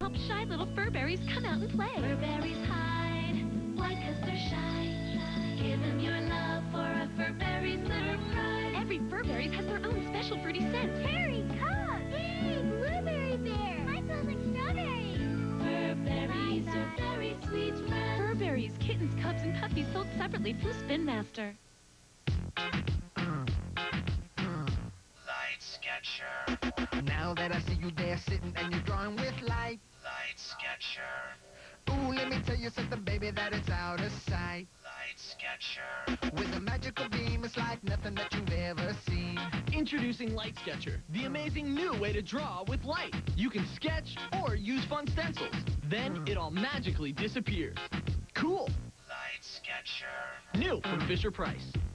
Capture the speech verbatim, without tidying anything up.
help shy little Furberries come out and play. Furberries hide, why? 'Cause they're shy. Give them your love for a Furberries litter pride. Every Furberries has their own special fruity scent. Harry, come! Hey, Blueberry Bear! Mine smells like strawberries. Furberries are very sweet friends. Furberries, kittens, cubs, and puppies sold separately from Spin Master. Light Sketcher. Now that I see you there sitting and you're drawing with light. Light Sketcher. Ooh, let me tell you something, baby, that it's out of sight. Light Sketcher. With a magical beam, it's like nothing that you've ever seen. Introducing Light Sketcher, the amazing new way to draw with light. You can sketch or use fun stencils. Then it all magically disappears. Cool. Light Sketcher. New from Fisher-Price.